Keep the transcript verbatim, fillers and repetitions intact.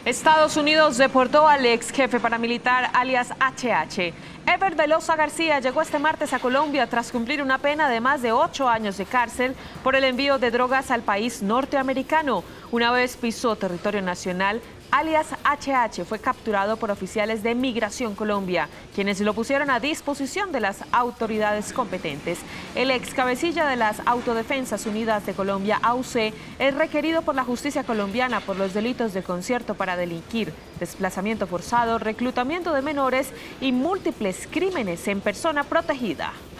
Estados Unidos deportó al ex jefe paramilitar alias H H. Ever Velosa García llegó este martes a Colombia tras cumplir una pena de más de ocho años de cárcel por el envío de drogas al país norteamericano. Una vez pisó territorio nacional, alias H H fue capturado por oficiales de Migración Colombia, quienes lo pusieron a disposición de las autoridades competentes. El ex cabecilla de las Autodefensas Unidas de Colombia, A U C, es requerido por la justicia colombiana por los delitos de concierto para delinquir, desplazamiento forzado, reclutamiento de menores y múltiples crímenes en persona protegida.